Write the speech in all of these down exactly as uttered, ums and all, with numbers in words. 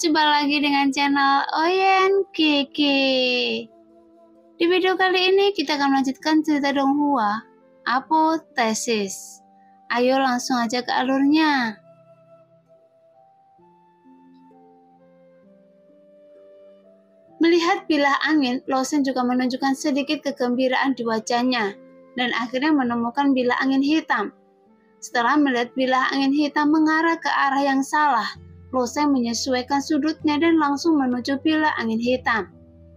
jumpa lagi dengan channel Oyen Kiki. Di video kali ini kita akan melanjutkan cerita Donghua, Apotheosis. Ayo langsung aja ke alurnya. Melihat bilah angin, Losen juga menunjukkan sedikit kegembiraan di wajahnya dan akhirnya menemukan bilah angin hitam. Setelah melihat bilah angin hitam mengarah ke arah yang salah, Losen menyesuaikan sudutnya dan langsung menuju bilah angin hitam.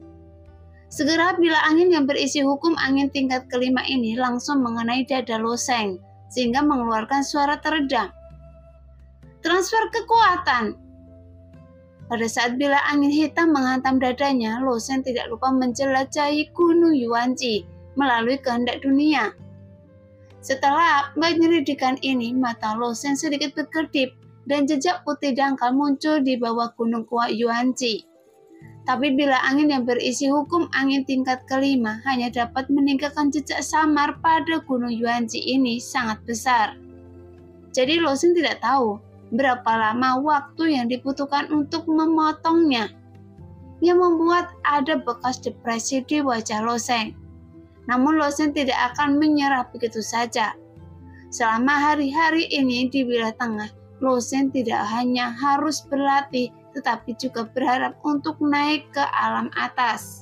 Segera bilah angin yang berisi hukum angin tingkat kelima ini langsung mengenai dada Losen, sehingga mengeluarkan suara teredam. Transfer kekuatan. Pada saat bilah angin hitam menghantam dadanya, Losen tidak lupa menjelajahi Gunung Yuanji melalui kehendak dunia. Setelah penyelidikan ini, mata Losen sedikit berkedip dan jejak putih dangkal muncul di bawah gunung kuat Yuanji. Tapi bilah angin yang berisi hukum angin tingkat kelima hanya dapat meninggalkan jejak samar pada gunung Yuanji ini sangat besar. Jadi Losen tidak tahu berapa lama waktu yang dibutuhkan untuk memotongnya, yang membuat ada bekas depresi di wajah Losen. Namun Losen tidak akan menyerah begitu saja. Selama hari-hari ini di wilayah tengah, Losen tidak hanya harus berlatih, tetapi juga berharap untuk naik ke alam atas.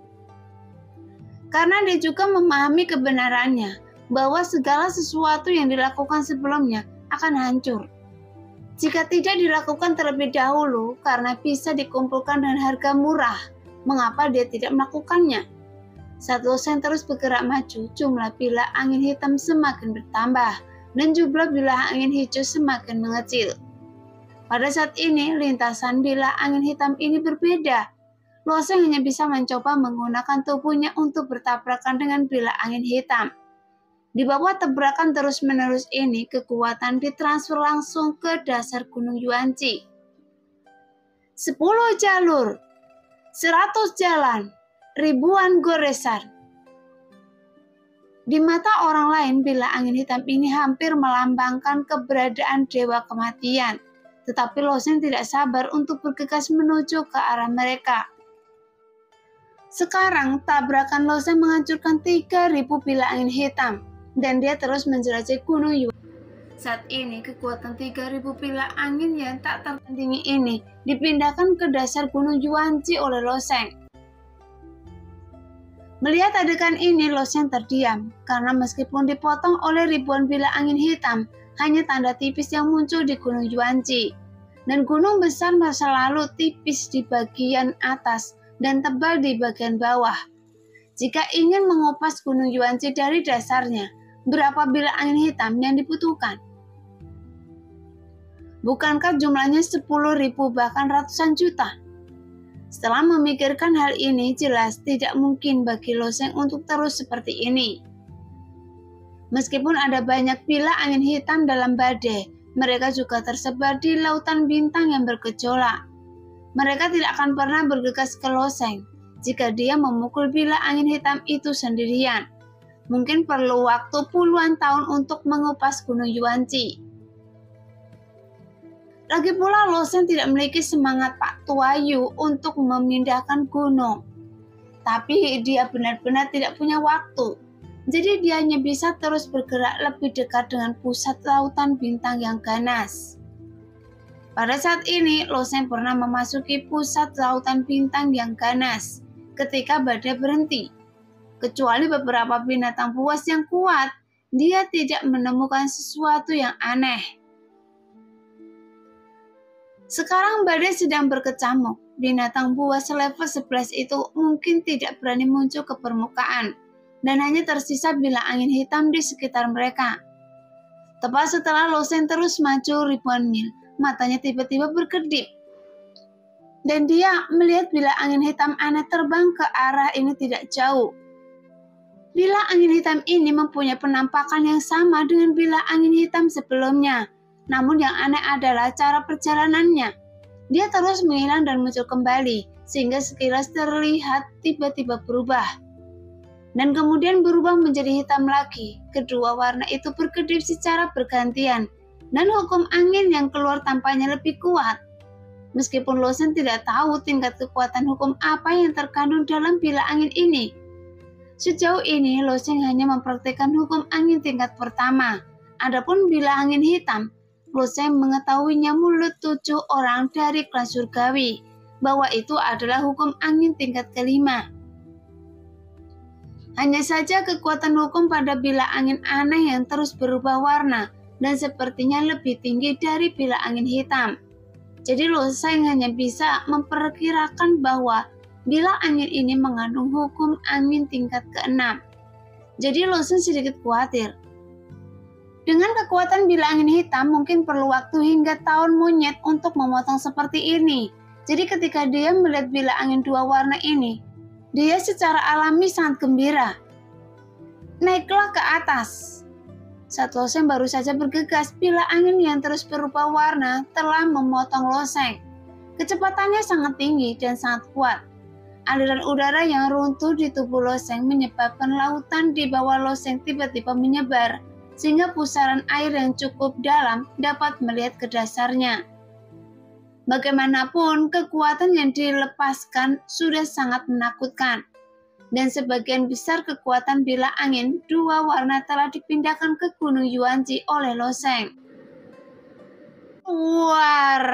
Karena dia juga memahami kebenarannya, bahwa segala sesuatu yang dilakukan sebelumnya akan hancur jika tidak dilakukan terlebih dahulu, karena bisa dikumpulkan dengan harga murah. Mengapa dia tidak melakukannya? Saat Losen terus bergerak maju, jumlah bilah angin hitam semakin bertambah dan jumlah bilah angin hijau semakin mengecil. Pada saat ini, lintasan bilah angin hitam ini berbeda. Losen hanya bisa mencoba menggunakan tubuhnya untuk bertabrakan dengan bilah angin hitam. Di bawah tabrakan terus-menerus ini, kekuatan ditransfer langsung ke dasar Gunung Yuanji. Sepuluh jalur, seratus jalan, ribuan goresan. Di mata orang lain, bilah angin hitam ini hampir melambangkan keberadaan dewa kematian. Tetapi Losen tidak sabar untuk bergegas menuju ke arah mereka. Sekarang, tabrakan Losen menghancurkan tiga ribu bilah angin hitam, dan dia terus menjelajahi Gunung Yuanji. Saat ini, kekuatan tiga ribu bilah angin yang tak tertandingi ini dipindahkan ke dasar Gunung Yuanji oleh Losen. Melihat adegan ini, Losen terdiam, karena meskipun dipotong oleh ribuan bilah angin hitam, hanya tanda tipis yang muncul di Gunung Yuanji. Dan gunung besar masa lalu tipis di bagian atas dan tebal di bagian bawah. Jika ingin mengupas Gunung Yuanji dari dasarnya, berapa bilah angin hitam yang dibutuhkan? Bukankah jumlahnya sepuluh ribu bahkan ratusan juta? Setelah memikirkan hal ini, jelas tidak mungkin bagi Losen untuk terus seperti ini. Meskipun ada banyak bilah angin hitam dalam badai, mereka juga tersebar di lautan bintang yang bergejolak. Mereka tidak akan pernah bergegas ke Losen jika dia memukul bilah angin hitam itu sendirian. Mungkin perlu waktu puluhan tahun untuk mengupas Gunung Yuanji. Lagi pula Losen tidak memiliki semangat Pak Tuayu untuk memindahkan gunung. Tapi dia benar-benar tidak punya waktu. Jadi dia hanya bisa terus bergerak lebih dekat dengan pusat lautan bintang yang ganas. Pada saat ini, Losen pernah memasuki pusat lautan bintang yang ganas ketika badai berhenti. Kecuali beberapa binatang buas yang kuat, dia tidak menemukan sesuatu yang aneh. Sekarang badai sedang berkecamuk. Binatang buas level sebelas itu mungkin tidak berani muncul ke permukaan, dan hanya tersisa bilah angin hitam di sekitar mereka. Tepat setelah Losen terus maju ribuan mil, matanya tiba-tiba berkedip. Dan dia melihat bilah angin hitam aneh terbang ke arah ini tidak jauh. Bilah angin hitam ini mempunyai penampakan yang sama dengan bilah angin hitam sebelumnya. Namun yang aneh adalah cara perjalanannya. Dia terus menghilang dan muncul kembali, sehingga sekilas terlihat tiba-tiba berubah. Dan kemudian berubah menjadi hitam lagi. Kedua warna itu berkedip secara bergantian, dan hukum angin yang keluar tampaknya lebih kuat. Meskipun Loseng tidak tahu tingkat kekuatan hukum apa yang terkandung dalam bila angin ini. Sejauh ini, Loseng hanya mempraktikkan hukum angin tingkat pertama. Adapun bila angin hitam, Loseng mengetahuinya mulut tujuh orang dari klan surgawi, bahwa itu adalah hukum angin tingkat kelima. Hanya saja kekuatan hukum pada bila angin aneh yang terus berubah warna dan sepertinya lebih tinggi dari bila angin hitam. Jadi Loseng hanya bisa memperkirakan bahwa bila angin ini mengandung hukum angin tingkat keenam. Jadi Loseng sedikit khawatir. Dengan kekuatan bila angin hitam mungkin perlu waktu hingga tahun monyet untuk memotong seperti ini. Jadi ketika dia melihat bila angin dua warna ini, dia secara alami sangat gembira. Naiklah ke atas. Saat Loseng baru saja bergegas, bila angin yang terus berubah warna telah memotong Loseng. Kecepatannya sangat tinggi dan sangat kuat. Aliran udara yang runtuh di tubuh Loseng menyebabkan lautan di bawah Loseng tiba-tiba menyebar, sehingga pusaran air yang cukup dalam dapat melihat ke dasarnya. Bagaimanapun, kekuatan yang dilepaskan sudah sangat menakutkan. Dan sebagian besar kekuatan bila angin dua warna telah dipindahkan ke Gunung Yuanji oleh Loseng. War!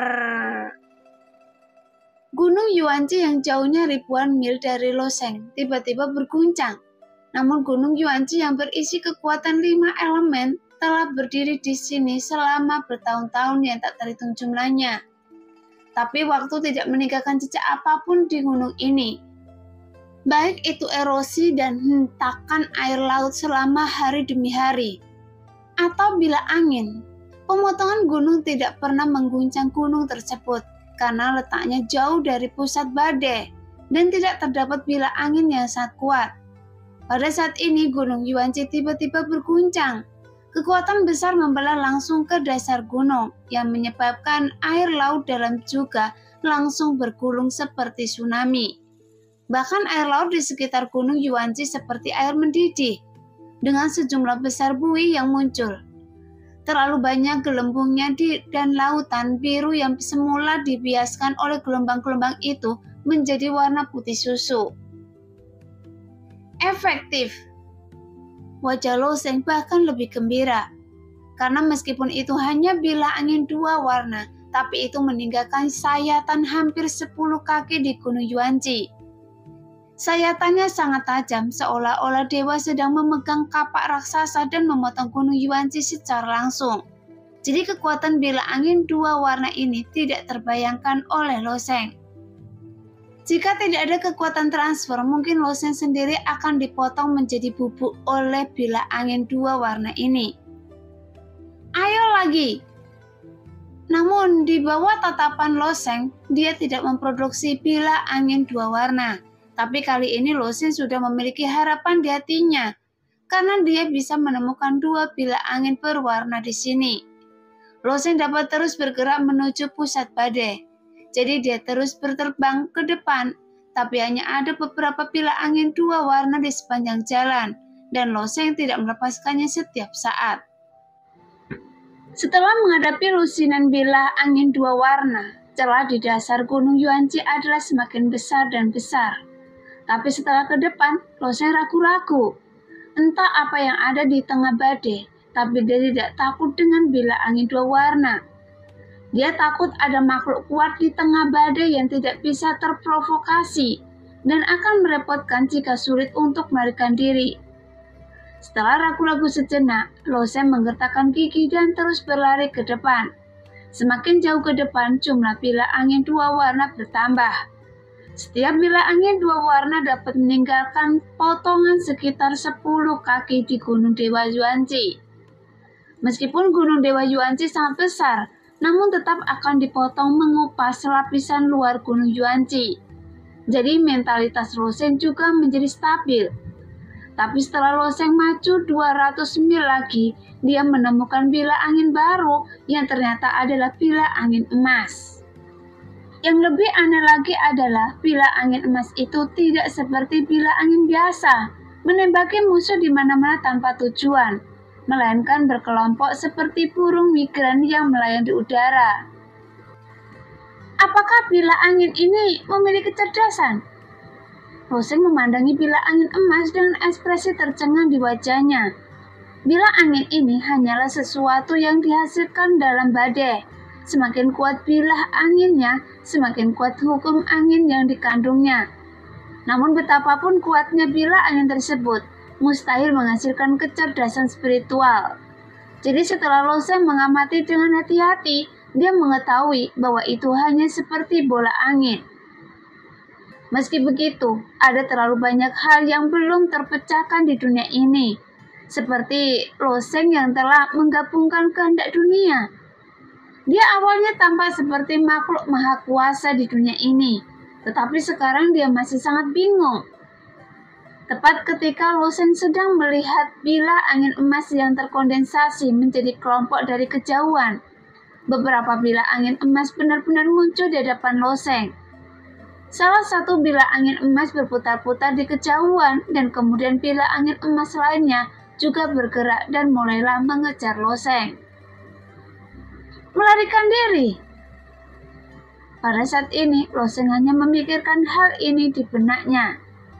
Gunung Yuanji yang jauhnya ribuan mil dari Loseng tiba-tiba berguncang. Namun Gunung Yuanji yang berisi kekuatan lima elemen telah berdiri di sini selama bertahun-tahun yang tak terhitung jumlahnya. Tapi waktu tidak meninggalkan jejak apapun di gunung ini. Baik itu erosi dan hentakan air laut selama hari demi hari. Atau bila angin, pemotongan gunung tidak pernah mengguncang gunung tersebut karena letaknya jauh dari pusat badai dan tidak terdapat bila angin yang sangat kuat. Pada saat ini Gunung Yuanji tiba-tiba berguncang. Kekuatan besar membelah langsung ke dasar gunung yang menyebabkan air laut dalam juga langsung bergulung seperti tsunami. Bahkan air laut di sekitar Gunung Yuanji seperti air mendidih, dengan sejumlah besar buih yang muncul. Terlalu banyak gelembungnya di, dan lautan biru yang semula dibiaskan oleh gelombang-gelombang itu menjadi warna putih susu. Efektif. Wajah Loseng bahkan lebih gembira, karena meskipun itu hanya bila angin dua warna, tapi itu meninggalkan sayatan hampir sepuluh kaki di Gunung Yuanji. Sayatannya sangat tajam, seolah-olah dewa sedang memegang kapak raksasa dan memotong Gunung Yuanji secara langsung. Jadi kekuatan bila angin dua warna ini tidak terbayangkan oleh Loseng. Jika tidak ada kekuatan transfer, mungkin Loseng sendiri akan dipotong menjadi bubuk oleh bila angin dua warna ini. Ayo lagi! Namun di bawah tatapan Loseng, dia tidak memproduksi bila angin dua warna. Tapi kali ini Loseng sudah memiliki harapan di hatinya, karena dia bisa menemukan dua bila angin berwarna di sini. Loseng dapat terus bergerak menuju pusat badai, jadi dia terus berterbang ke depan, tapi hanya ada beberapa bila angin dua warna di sepanjang jalan, dan Loseng tidak melepaskannya setiap saat. Setelah menghadapi lusinan bila angin dua warna, celah di dasar Gunung Yuanji adalah semakin besar dan besar. Tapi setelah ke depan, Loseng ragu-ragu. Entah apa yang ada di tengah badai, tapi dia tidak takut dengan bila angin dua warna. Dia takut ada makhluk kuat di tengah badai yang tidak bisa terprovokasi dan akan merepotkan jika sulit untuk melarikan diri. Setelah ragu-ragu sejenak, Loseng menggertakkan gigi dan terus berlari ke depan. Semakin jauh ke depan, jumlah bila angin dua warna bertambah. Setiap bila angin dua warna dapat meninggalkan potongan sekitar sepuluh kaki di Gunung Dewa Yuanji. Meskipun Gunung Dewa Yuanji sangat besar, namun tetap akan dipotong mengupas lapisan luar Gunung Yuanji. Jadi mentalitas Loseng juga menjadi stabil. Tapi setelah Loseng maju dua ratus mil lagi, dia menemukan bila angin baru yang ternyata adalah bila angin emas. Yang lebih aneh lagi adalah bila angin emas itu tidak seperti bila angin biasa, menembaki musuh di mana-mana tanpa tujuan, melainkan berkelompok seperti burung migran yang melayang di udara. apakah bila angin ini memiliki kecerdasan? Loseng memandangi bila angin emas dengan ekspresi tercengang di wajahnya. Bila angin ini hanyalah sesuatu yang dihasilkan dalam badai. Semakin kuat bilah anginnya, semakin kuat hukum angin yang dikandungnya. Namun betapapun kuatnya bilah angin tersebut, mustahil menghasilkan kecerdasan spiritual. Jadi setelah Loseng mengamati dengan hati-hati, dia mengetahui bahwa itu hanya seperti bola angin. Meski begitu, ada terlalu banyak hal yang belum terpecahkan di dunia ini, seperti Loseng yang telah menggabungkan kehendak dunia. Dia awalnya tampak seperti makhluk maha kuasa di dunia ini, tetapi sekarang dia masih sangat bingung. Tepat ketika Loseng sedang melihat bilah angin emas yang terkondensasi menjadi kelompok dari kejauhan, beberapa bilah angin emas benar-benar muncul di hadapan Loseng. Salah satu bilah angin emas berputar-putar di kejauhan dan kemudian bilah angin emas lainnya juga bergerak dan mulailah mengejar Loseng. Melarikan diri. Pada saat ini, Loseng hanya memikirkan hal ini di benaknya.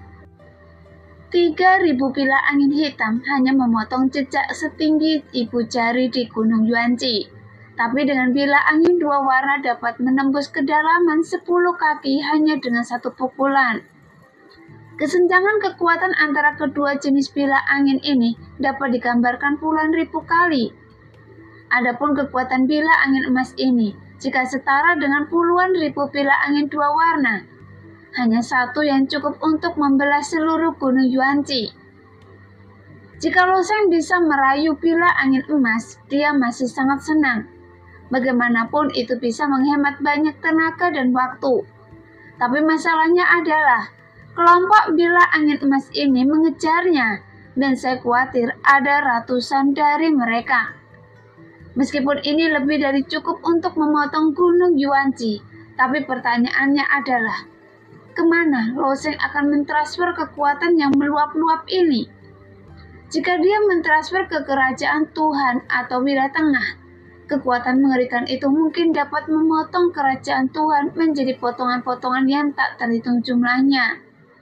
Tiga ribu bilah angin hitam hanya memotong jejak setinggi ibu jari di Gunung Yuanji. Tapi dengan bilah angin dua warna dapat menembus kedalaman sepuluh kaki hanya dengan satu pukulan. Kesenjangan kekuatan antara kedua jenis bilah angin ini dapat digambarkan puluhan ribu kali. Adapun kekuatan bilah angin emas ini, jika setara dengan puluhan ribu bilah angin dua warna, hanya satu yang cukup untuk membelah seluruh Gunung Yuanji. Jika Loseng bisa merayu bilah angin emas, dia masih sangat senang. Bagaimanapun itu bisa menghemat banyak tenaga dan waktu. Tapi masalahnya adalah, kelompok bilah angin emas ini mengejarnya, dan saya khawatir ada ratusan dari mereka. Meskipun ini lebih dari cukup untuk memotong Gunung Yuanji, tapi pertanyaannya adalah, kemana Loseng akan mentransfer kekuatan yang meluap-luap ini? Jika dia mentransfer ke kerajaan Tuhan atau wilayah tengah, kekuatan mengerikan itu mungkin dapat memotong kerajaan Tuhan menjadi potongan-potongan yang tak terhitung jumlahnya.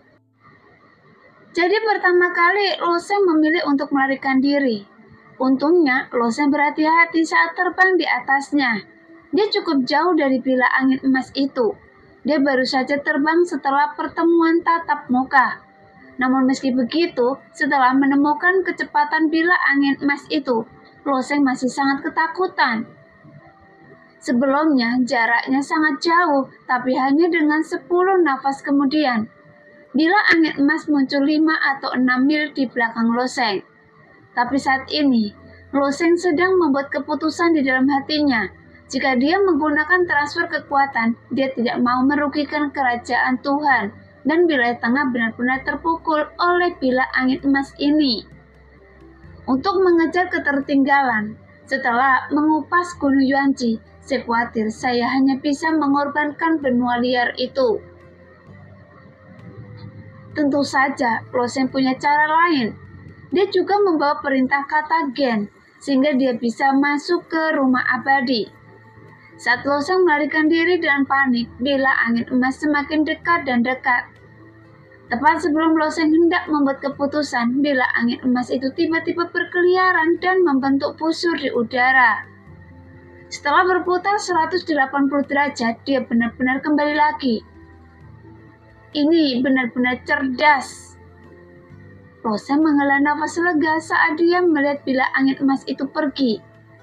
Jadi pertama kali Loseng memilih untuk melarikan diri. Untungnya Loseng berhati-hati saat terbang di atasnya. Dia cukup jauh dari bilah angin emas itu. Dia baru saja terbang setelah pertemuan tatap muka. Namun meski begitu, setelah menemukan kecepatan bilah angin emas itu, Loseng masih sangat ketakutan. Sebelumnya jaraknya sangat jauh, tapi hanya dengan sepuluh nafas kemudian, bilah angin emas muncul lima atau enam mil di belakang Loseng. Tapi saat ini, Loseng sedang membuat keputusan di dalam hatinya. Jika dia menggunakan transfer kekuatan, dia tidak mau merugikan kerajaan Tuhan, dan wilayah tengah benar-benar terpukul oleh bilah angin emas ini. Untuk mengejar ketertinggalan, setelah mengupas Gunung Yuanji, saya khawatir saya hanya bisa mengorbankan benua liar itu. Tentu saja, Loseng punya cara lain. Dia juga membawa perintah kata Gen, sehingga dia bisa masuk ke rumah abadi. Saat Loseng melarikan diri dengan panik, bilah angin emas semakin dekat dan dekat. Tepat sebelum Loseng hendak membuat keputusan, bilah angin emas itu tiba-tiba berkeliaran dan membentuk busur di udara. Setelah berputar seratus delapan puluh derajat, dia benar-benar kembali lagi. Ini benar-benar cerdas. Loseng menghela nafas lega saat dia melihat bilah angin emas itu pergi.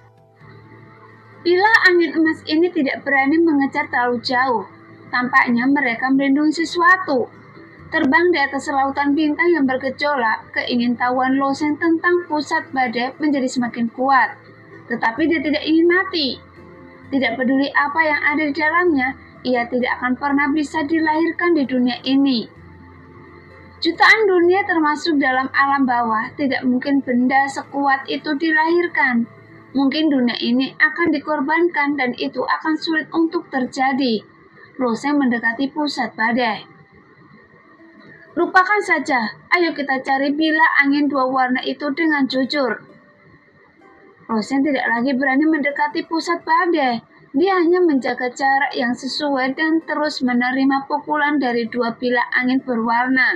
Bilah angin emas ini tidak berani mengejar terlalu jauh. Tampaknya mereka melindungi sesuatu. Terbang di atas lautan bintang yang bergejolak, keingintahuan Loseng tentang pusat badai menjadi semakin kuat. Tetapi dia tidak ingin mati. Tidak peduli apa yang ada di dalamnya, ia tidak akan pernah bisa dilahirkan di dunia ini. Jutaan dunia termasuk dalam alam bawah, tidak mungkin benda sekuat itu dilahirkan. Mungkin dunia ini akan dikorbankan dan itu akan sulit untuk terjadi. Loseng mendekati pusat badai. Lupakan saja, ayo kita cari bilah angin dua warna itu dengan jujur. Loseng tidak lagi berani mendekati pusat badai. Dia hanya menjaga jarak yang sesuai dan terus menerima pukulan dari dua bila angin berwarna.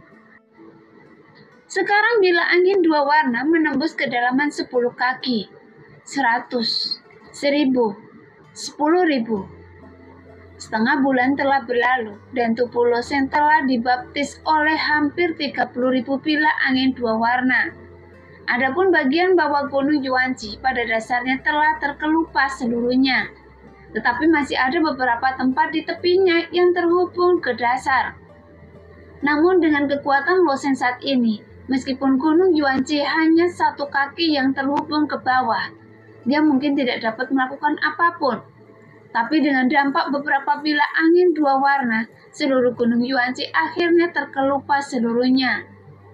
Sekarang bila angin dua warna menembus kedalaman sepuluh kaki, seratus, seribu, sepuluh ribu. Setengah bulan telah berlalu dan tubuh Losen telah dibaptis oleh hampir tiga puluh ribu bila angin dua warna. Adapun bagian bawah Gunung Yuanji pada dasarnya telah terkelupas seluruhnya, tetapi masih ada beberapa tempat di tepinya yang terhubung ke dasar. Namun dengan kekuatan Losen saat ini, meskipun Gunung Yuanji hanya satu kaki yang terhubung ke bawah, dia mungkin tidak dapat melakukan apapun. Tapi dengan dampak beberapa bila angin dua warna, seluruh Gunung Yuanji akhirnya terkelupas seluruhnya.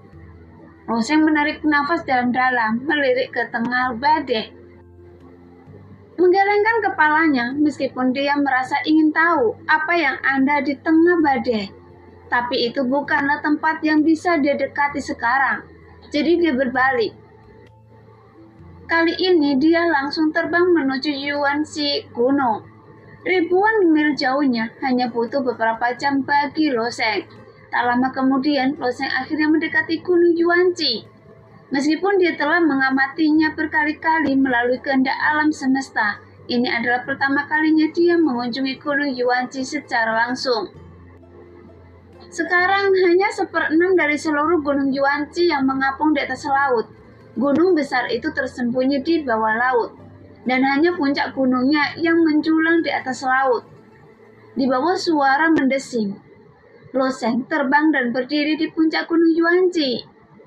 Losen menarik nafas dalam-dalam, melirik ke tengah badai. Menggelengkan kepalanya meskipun dia merasa ingin tahu apa yang ada di tengah badai. Tapi itu bukanlah tempat yang bisa dia dekati sekarang. Jadi dia berbalik. Kali ini dia langsung terbang menuju Yuanji Gunung. Ribuan mil jauhnya hanya butuh beberapa jam bagi Losen. Tak lama kemudian, Losen akhirnya mendekati Gunung Yuanji. Meskipun dia telah mengamatinya berkali-kali melalui kehendak alam semesta, ini adalah pertama kalinya dia mengunjungi Gunung Yuanji secara langsung. Sekarang hanya seperenam dari seluruh Gunung Yuanji yang mengapung di atas laut. Gunung besar itu tersembunyi di bawah laut, dan hanya puncak gunungnya yang menjulang di atas laut. Di bawah suara mendesing, Losen terbang dan berdiri di puncak Gunung Yuanji.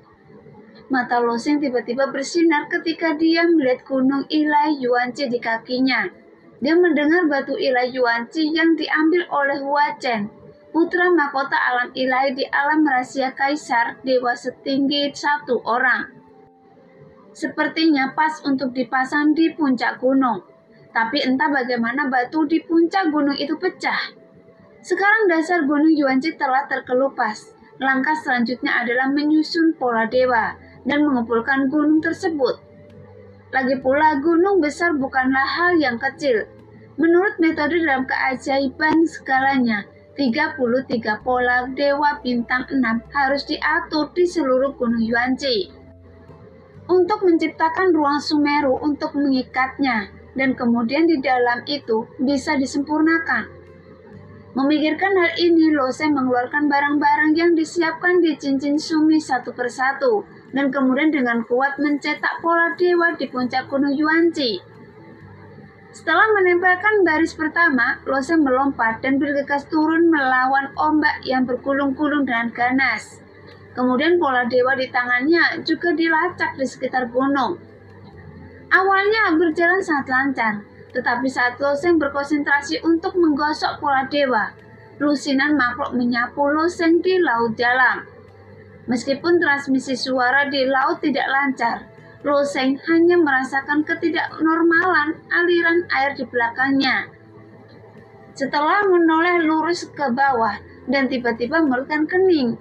Mata Losen tiba-tiba bersinar ketika dia melihat gunung Ilai Yuanji di kakinya. Dia mendengar batu Ilai Yuanji yang diambil oleh Hua Chen, putra mahkota alam Ilai di alam rahasia Kaisar, dewa setinggi satu orang. Sepertinya pas untuk dipasang di puncak gunung. Tapi entah bagaimana batu di puncak gunung itu pecah. Sekarang dasar Gunung Yuanji telah terkelupas. Langkah selanjutnya adalah menyusun pola dewa dan mengumpulkan gunung tersebut. Lagi pula, gunung besar bukanlah hal yang kecil. Menurut metode dalam keajaiban segalanya, tiga puluh tiga pola dewa bintang enam harus diatur di seluruh Gunung Yuanji untuk menciptakan ruang Sumeru untuk mengikatnya, dan kemudian di dalam itu bisa disempurnakan. Memikirkan hal ini, Losen mengeluarkan barang-barang yang disiapkan di cincin Sumi satu persatu, dan kemudian dengan kuat mencetak pola dewa di puncak Gunung Yuanji. Setelah menempelkan baris pertama, Losen melompat dan bergegas turun melawan ombak yang bergulung-gulung dengan ganas. Kemudian pola dewa di tangannya juga dilacak di sekitar gunung. Awalnya berjalan sangat lancar, tetapi saat Losen berkonsentrasi untuk menggosok pola dewa, lusinan makhluk menyapu Losen di laut dalam. Meskipun transmisi suara di laut tidak lancar, Losen hanya merasakan ketidaknormalan aliran air di belakangnya. Setelah menoleh lurus ke bawah dan tiba-tiba mengeluarkan kening.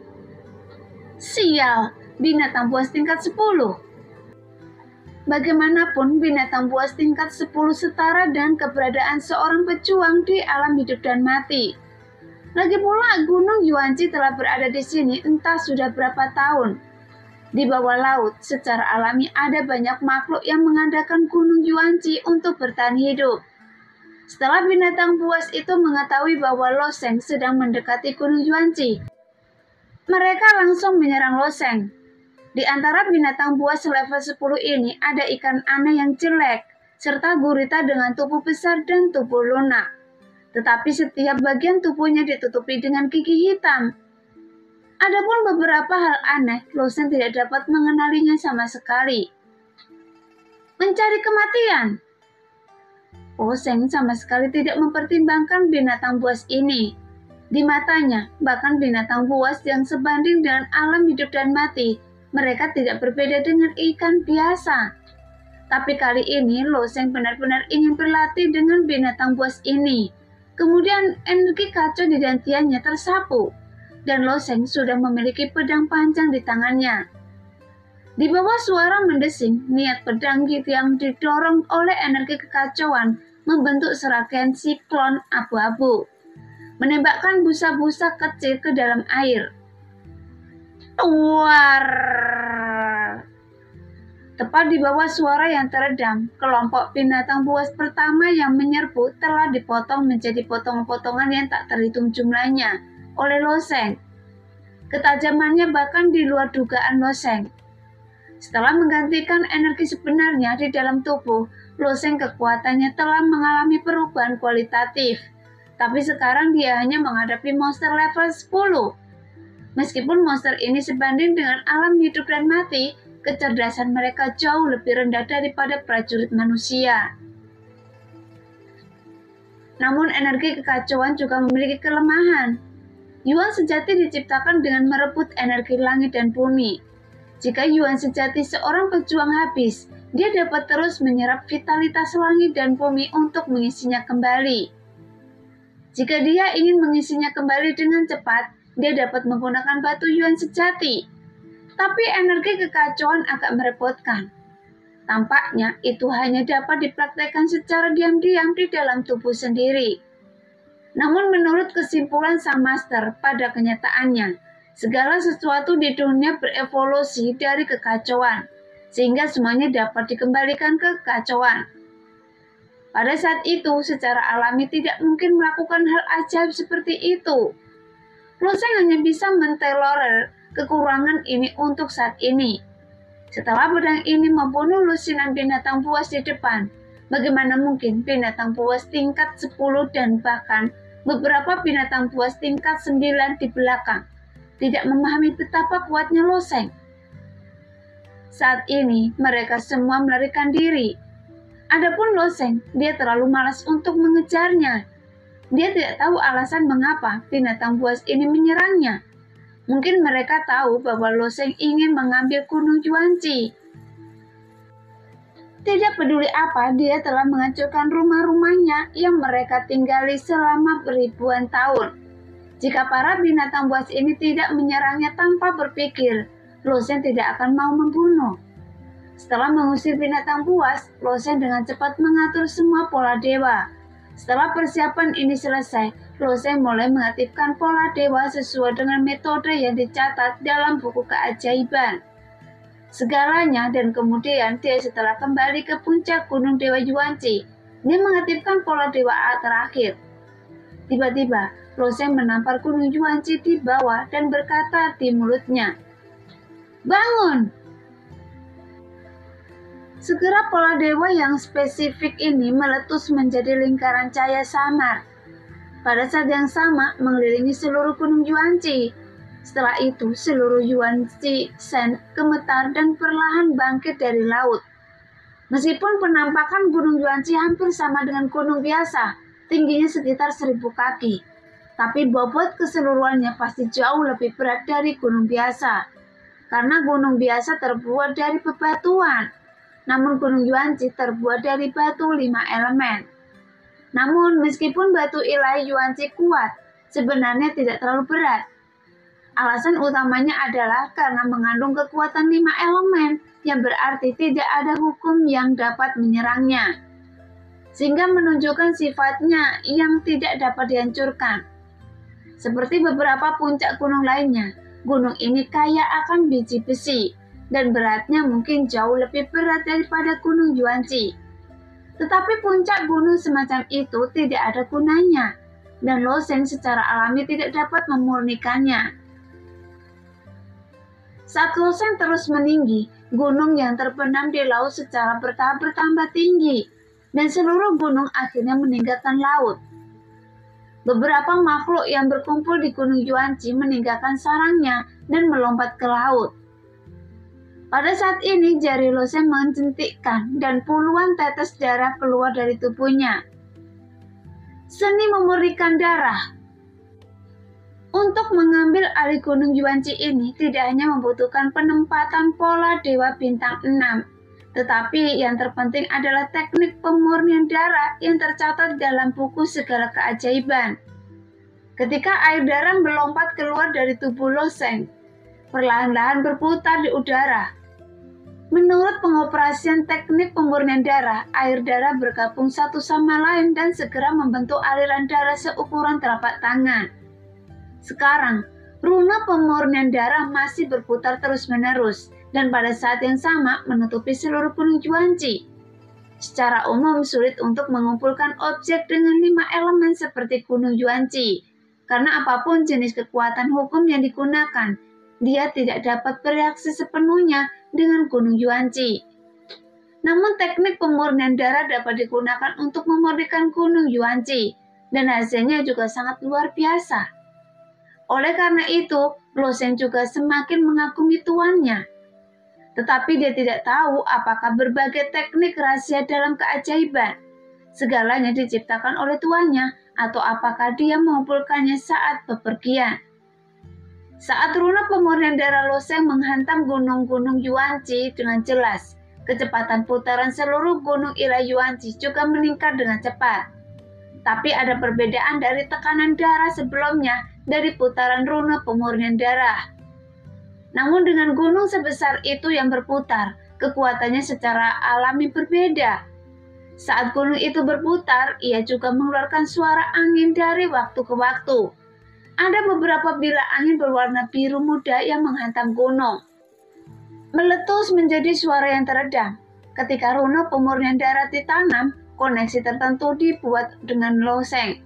Sial, binatang buas tingkat sepuluh. Bagaimanapun, binatang buas tingkat sepuluh setara dengan keberadaan seorang pejuang di alam hidup dan mati. Lagi pula, Gunung Yuanji telah berada di sini entah sudah berapa tahun. Di bawah laut, secara alami ada banyak makhluk yang mengandalkan Gunung Yuanji untuk bertahan hidup. Setelah binatang buas itu mengetahui bahwa Losen sedang mendekati Gunung Yuanji, mereka langsung menyerang Losen. Di antara binatang buas level sepuluh ini ada ikan aneh yang jelek, serta gurita dengan tubuh besar dan tubuh lunak. Tetapi setiap bagian tubuhnya ditutupi dengan gigi hitam. Adapun beberapa hal aneh, Losen tidak dapat mengenalinya sama sekali. Mencari kematian. Losen sama sekali tidak mempertimbangkan binatang buas ini. Di matanya, bahkan binatang buas yang sebanding dengan alam hidup dan mati, mereka tidak berbeda dengan ikan biasa. Tapi kali ini, Losen benar-benar ingin berlatih dengan binatang buas ini. Kemudian, energi kacau di dantiannya tersapu, dan Losen sudah memiliki pedang panjang di tangannya. Di bawah suara mendesing, niat pedang yang didorong oleh energi kekacauan membentuk serangkaian siklon abu-abu, menembakkan busa-busa kecil ke dalam air. War! Tepat di bawah suara yang teredam, kelompok binatang buas pertama yang menyerbu telah dipotong menjadi potongan-potongan yang tak terhitung jumlahnya oleh Loseng. Ketajamannya bahkan di luar dugaan Loseng. Setelah menggantikan energi sebenarnya di dalam tubuh, Loseng kekuatannya telah mengalami perubahan kualitatif. Tapi sekarang dia hanya menghadapi monster level sepuluh. Meskipun monster ini sebanding dengan alam hidup dan mati, kecerdasan mereka jauh lebih rendah daripada prajurit manusia. Namun energi kekacauan juga memiliki kelemahan. Yuan sejati diciptakan dengan merebut energi langit dan bumi. Jika Yuan sejati seorang pejuang habis, dia dapat terus menyerap vitalitas langit dan bumi untuk mengisinya kembali. Jika dia ingin mengisinya kembali dengan cepat, dia dapat menggunakan batu Yuan sejati. Tapi energi kekacauan agak merepotkan. Tampaknya itu hanya dapat dipraktekkan secara diam-diam di dalam tubuh sendiri. Namun menurut kesimpulan sang master pada kenyataannya, segala sesuatu di dunia berevolusi dari kekacauan, sehingga semuanya dapat dikembalikan ke kekacauan. Pada saat itu, secara alami tidak mungkin melakukan hal ajaib seperti itu. Loseng hanya bisa mentolerir kekurangan ini untuk saat ini. Setelah pedang ini membunuh lusinan binatang buas di depan, bagaimana mungkin binatang buas tingkat sepuluh dan bahkan beberapa binatang buas tingkat sembilan di belakang tidak memahami betapa kuatnya Loseng. Saat ini mereka semua melarikan diri. Adapun Loseng, dia terlalu malas untuk mengejarnya. Dia tidak tahu alasan mengapa binatang buas ini menyerangnya. Mungkin mereka tahu bahwa Loseng ingin mengambil Gunung Yuanci. Tidak peduli apa, dia telah menghancurkan rumah-rumahnya yang mereka tinggali selama beribuan tahun. Jika para binatang buas ini tidak menyerangnya tanpa berpikir, Loseng tidak akan mau membunuh. Setelah mengusir binatang buas, Loseng dengan cepat mengatur semua pola dewa. Setelah persiapan ini selesai, Loseng mulai mengaktifkan pola dewa sesuai dengan metode yang dicatat dalam buku keajaiban. Segalanya dan kemudian dia setelah kembali ke puncak Gunung Dewa Yuanci, dia mengaktifkan pola dewa terakhir. Tiba-tiba, Loseng menampar Gunung Yuanci di bawah dan berkata di mulutnya, "Bangun!" Segera pola dewa yang spesifik ini meletus menjadi lingkaran cahaya samar. Pada saat yang sama mengelilingi seluruh Gunung Yuanci. Setelah itu seluruh Yuanci Shen gemetar dan perlahan bangkit dari laut. Meskipun penampakan Gunung Yuanci hampir sama dengan gunung biasa, tingginya sekitar seribu kaki. Tapi bobot keseluruhannya pasti jauh lebih berat dari gunung biasa. Karena gunung biasa terbuat dari bebatuan. Namun Gunung Yuanci terbuat dari batu lima elemen. Namun meskipun batu ilahi Yuanci kuat, sebenarnya tidak terlalu berat. Alasan utamanya adalah karena mengandung kekuatan lima elemen, yang berarti tidak ada hukum yang dapat menyerangnya. Sehingga menunjukkan sifatnya yang tidak dapat dihancurkan. Seperti beberapa puncak gunung lainnya, gunung ini kaya akan biji besi. Dan beratnya mungkin jauh lebih berat daripada Gunung Yuanci. Tetapi puncak gunung semacam itu tidak ada gunanya, dan Loseng secara alami tidak dapat memurnikannya. Saat Loseng terus meninggi, gunung yang terbenam di laut secara bertahap bertambah tinggi, dan seluruh gunung akhirnya meninggalkan laut. Beberapa makhluk yang berkumpul di Gunung Yuanci meninggalkan sarangnya dan melompat ke laut. Pada saat ini jari Loseng menjentikkan dan puluhan tetes darah keluar dari tubuhnya. Seni memurnikan darah. Untuk mengambil alih Gunung Yuanci ini tidak hanya membutuhkan penempatan pola Dewa Bintang enam, tetapi yang terpenting adalah teknik pemurnian darah yang tercatat dalam buku segala keajaiban. Ketika air darah melompat keluar dari tubuh Loseng, perlahan-lahan berputar di udara. Menurut pengoperasian teknik pemurnian darah, air darah bergabung satu sama lain dan segera membentuk aliran darah seukuran telapak tangan. Sekarang, runa pemurnian darah masih berputar terus-menerus dan pada saat yang sama menutupi seluruh gunung Yuanci. Secara umum sulit untuk mengumpulkan objek dengan lima elemen seperti gunung Yuanci, karena apapun jenis kekuatan hukum yang digunakan, dia tidak dapat bereaksi sepenuhnya dengan gunung Yuanci. Namun teknik pemurnian darah dapat digunakan untuk memurnikan gunung Yuanci, dan hasilnya juga sangat luar biasa. Oleh karena itu, Lo Sheng juga semakin mengagumi tuannya. Tetapi dia tidak tahu apakah berbagai teknik rahasia dalam keajaiban segalanya diciptakan oleh tuannya atau apakah dia mengumpulkannya saat bepergian. Saat runa pemurnian darah Lo Sheng menghantam gunung-gunung Yuanci dengan jelas, kecepatan putaran seluruh gunung Ila Yuanci juga meningkat dengan cepat. Tapi ada perbedaan dari tekanan darah sebelumnya dari putaran runa pemurnian darah. Namun dengan gunung sebesar itu yang berputar, kekuatannya secara alami berbeda. Saat gunung itu berputar, ia juga mengeluarkan suara angin dari waktu ke waktu. Ada beberapa bila angin berwarna biru muda yang menghantam gunung. Meletus menjadi suara yang teredam. Ketika runa pemurnian darah ditanam, koneksi tertentu dibuat dengan Lo Sheng.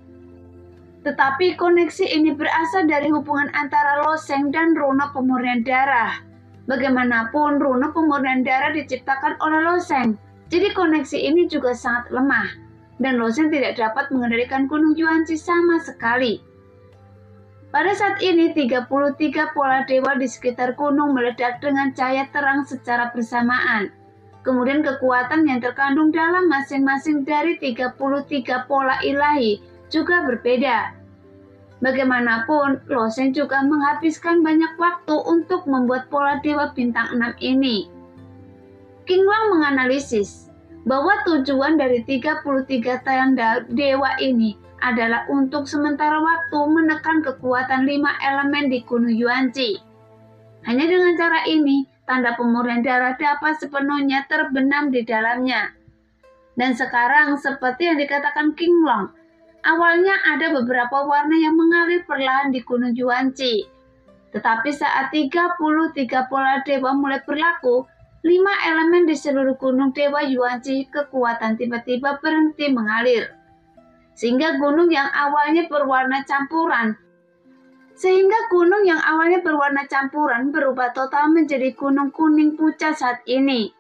Tetapi koneksi ini berasal dari hubungan antara Lo Sheng dan runa pemurnian darah. Bagaimanapun, runa pemurnian darah diciptakan oleh Lo Sheng, jadi koneksi ini juga sangat lemah, dan Lo Sheng tidak dapat mengendalikan gunung Yuanci sama sekali. Pada saat ini, tiga puluh tiga pola dewa di sekitar gunung meledak dengan cahaya terang secara bersamaan. Kemudian kekuatan yang terkandung dalam masing-masing dari tiga puluh tiga pola ilahi juga berbeda. Bagaimanapun, Lo Sheng juga menghabiskan banyak waktu untuk membuat pola dewa bintang enam ini. King Long menganalisis bahwa tujuan dari tiga puluh tiga tayang dewa ini adalah untuk sementara waktu menekan kekuatan lima elemen di gunung Yuanci. Hanya dengan cara ini, tanda pemurnian darah dapat sepenuhnya terbenam di dalamnya. Dan sekarang, seperti yang dikatakan King Long, awalnya ada beberapa warna yang mengalir perlahan di gunung Yuanci. Tetapi saat tiga puluh tiga pola dewa mulai berlaku, lima elemen di seluruh gunung dewa Yuanci kekuatan tiba-tiba berhenti mengalir. Sehingga gunung yang awalnya berwarna campuran Sehingga gunung yang awalnya berwarna campuran berubah total menjadi gunung kuning pucat saat ini.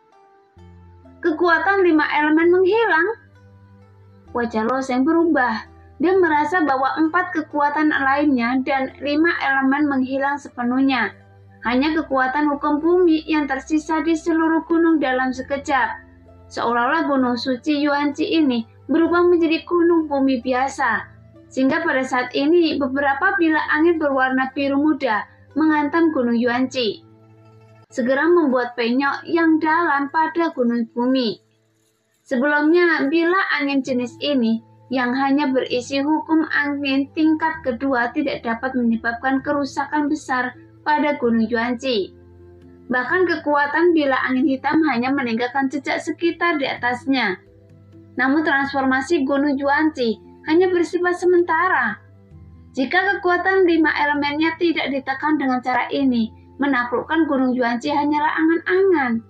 Kekuatan lima elemen menghilang. Wajah Lo Sheng berubah. Dia merasa bahwa empat kekuatan lainnya dan lima elemen menghilang sepenuhnya. Hanya kekuatan hukum bumi yang tersisa di seluruh gunung dalam sekejap. Seolah-olah gunung suci Yuanci ini berubah menjadi gunung bumi biasa. Sehingga pada saat ini beberapa bila angin berwarna biru muda menghantam gunung Yuanci, segera membuat penyok yang dalam pada gunung bumi. Sebelumnya, bila angin jenis ini yang hanya berisi hukum angin tingkat kedua tidak dapat menyebabkan kerusakan besar pada gunung Yuanci. Bahkan kekuatan bila angin hitam hanya meninggalkan jejak sekitar di atasnya. Namun transformasi gunung Yuanci hanya bersifat sementara. Jika kekuatan lima elemennya tidak ditekan dengan cara ini, menaklukkan gunung Yuanci hanyalah angan-angan.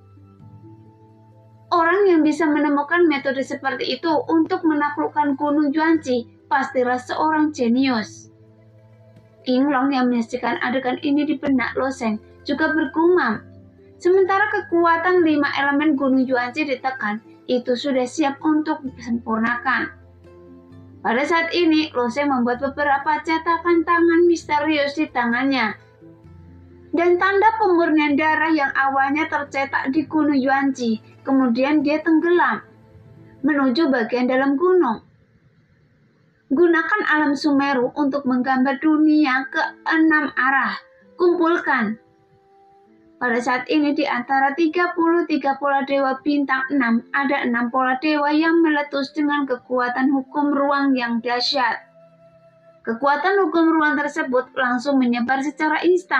Orang yang bisa menemukan metode seperti itu untuk menaklukkan gunung Yuanci pastilah seorang jenius. King Long yang menyaksikan adegan ini di benak Lo Sheng juga bergumam. Sementara kekuatan lima elemen gunung Yuanci ditekan, itu sudah siap untuk disempurnakan. Pada saat ini, Lo Sheng membuat beberapa cetakan tangan misterius di tangannya. Dan tanda pemurnian darah yang awalnya tercetak di gunung Yuanci, kemudian dia tenggelam menuju bagian dalam gunung. Gunakan alam Sumeru untuk menggambar dunia ke enam arah. Kumpulkan. Pada saat ini di antara tiga puluh tiga pola dewa bintang enam, ada enam pola dewa yang meletus dengan kekuatan hukum ruang yang dahsyat. Kekuatan hukum ruang tersebut langsung menyebar secara instan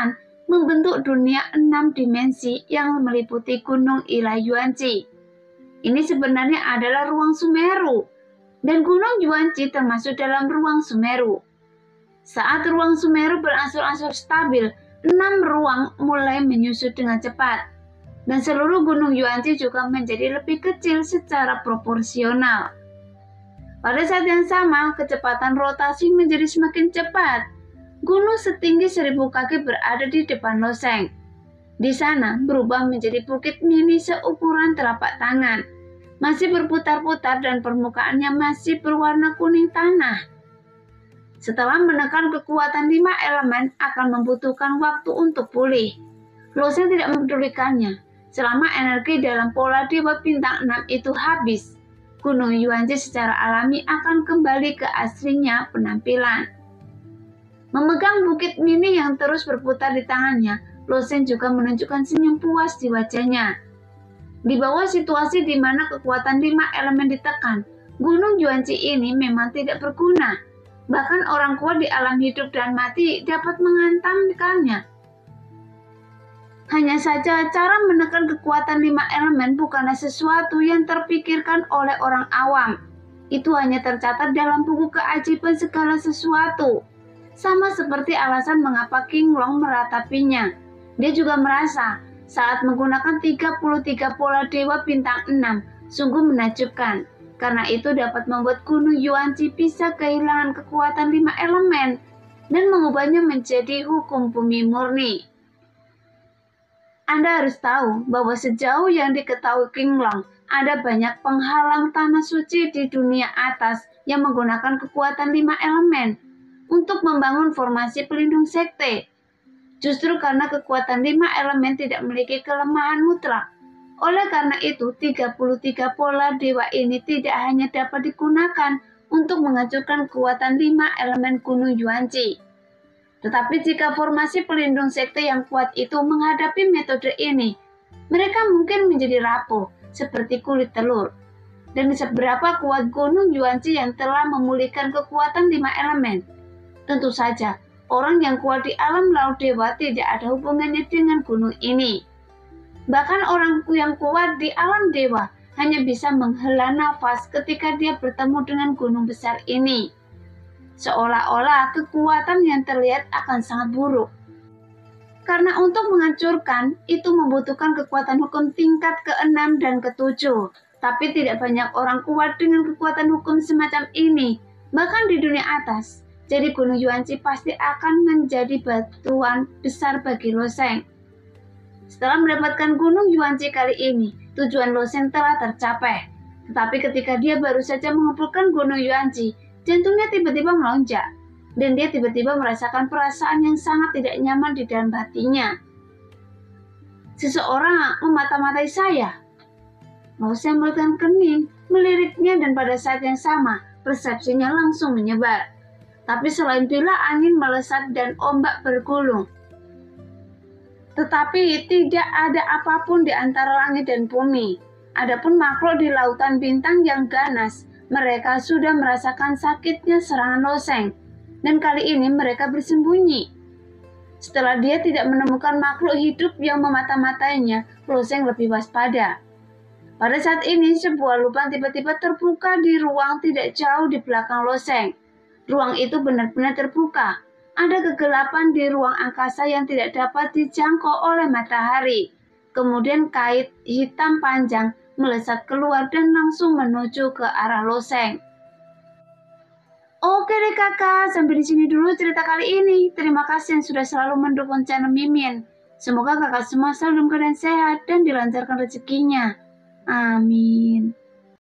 membentuk dunia enam dimensi yang meliputi Gunung Ilayuanci. Ini sebenarnya adalah ruang Sumeru, dan Gunung Yuanci termasuk dalam ruang Sumeru. Saat ruang Sumeru berangsur-angsur stabil, enam ruang mulai menyusut dengan cepat, dan seluruh Gunung Yuanci juga menjadi lebih kecil secara proporsional. Pada saat yang sama, kecepatan rotasi menjadi semakin cepat. Gunung setinggi seribu kaki berada di depan loseng. Di sana berubah menjadi bukit mini seukuran telapak tangan. Masih berputar-putar dan permukaannya masih berwarna kuning tanah. Setelah menekan kekuatan lima elemen akan membutuhkan waktu untuk pulih. Loseng tidak mempedulikannya. Selama energi dalam pola Dewa Bintang enam itu habis, Gunung Yuanci secara alami akan kembali ke aslinya penampilan. Memegang bukit mini yang terus berputar di tangannya, Loseng juga menunjukkan senyum puas di wajahnya. Di bawah situasi di mana kekuatan lima elemen ditekan, Gunung Yuanci ini memang tidak berguna. Bahkan orang kuat di alam hidup dan mati dapat menghantamkannya. Hanya saja cara menekan kekuatan lima elemen bukanlah sesuatu yang terpikirkan oleh orang awam. Itu hanya tercatat dalam buku keajaiban segala sesuatu. Sama seperti alasan mengapa King Long meratapinya. Dia juga merasa saat menggunakan tiga puluh tiga pola Dewa Bintang enam sungguh menakjubkan. Karena itu dapat membuat Gunung Yuanci bisa kehilangan kekuatan lima elemen dan mengubahnya menjadi hukum bumi murni. Anda harus tahu bahwa sejauh yang diketahui King Long, ada banyak penghalang tanah suci di dunia atas yang menggunakan kekuatan lima elemen untuk membangun formasi pelindung sekte. Justru karena kekuatan lima elemen tidak memiliki kelemahan mutlak. Oleh karena itu, tiga puluh tiga pola dewa ini tidak hanya dapat digunakan untuk menghancurkan kekuatan lima elemen Gunung Yuanci. Tetapi jika formasi pelindung sekte yang kuat itu menghadapi metode ini, mereka mungkin menjadi rapuh seperti kulit telur. Dan seberapa kuat Gunung Yuanci yang telah memulihkan kekuatan lima elemen? Tentu saja, orang yang kuat di alam laut dewa tidak ada hubungannya dengan gunung ini. Bahkan orang yang kuat di alam dewa hanya bisa menghela nafas ketika dia bertemu dengan gunung besar ini. Seolah-olah kekuatan yang terlihat akan sangat buruk. Karena untuk menghancurkan, itu membutuhkan kekuatan hukum tingkat keenam dan ketujuh. Tapi tidak banyak orang kuat dengan kekuatan hukum semacam ini, bahkan di dunia atas. Jadi Gunung Yuanci pasti akan menjadi batuan besar bagi Loseng. Setelah mendapatkan Gunung Yuanci kali ini, tujuan Loseng telah tercapai. Tetapi ketika dia baru saja mengumpulkan Gunung Yuanci, jantungnya tiba-tiba melonjak, dan dia tiba-tiba merasakan perasaan yang sangat tidak nyaman di dalam hatinya. Seseorang memata-matai saya. Loseng meletakkan kening, meliriknya, dan pada saat yang sama, persepsinya langsung menyebar. Tapi selain bila angin melesat dan ombak bergulung, tetapi tidak ada apapun di antara langit dan bumi. Adapun makhluk di lautan bintang yang ganas, mereka sudah merasakan sakitnya serangan Loseng, dan kali ini mereka bersembunyi. Setelah dia tidak menemukan makhluk hidup yang memata-matainya, Loseng lebih waspada. Pada saat ini, sebuah lubang tiba-tiba terbuka di ruang tidak jauh di belakang Loseng. Ruang itu benar-benar terbuka. Ada kegelapan di ruang angkasa yang tidak dapat dijangkau oleh matahari. Kemudian kait hitam panjang melesat keluar dan langsung menuju ke arah Loseng. Oke deh kakak, sampai di sini dulu cerita kali ini. Terima kasih yang sudah selalu mendukung channel Mimin. Semoga kakak semua selalu dalam keadaan sehat dan dilancarkan rezekinya. Amin.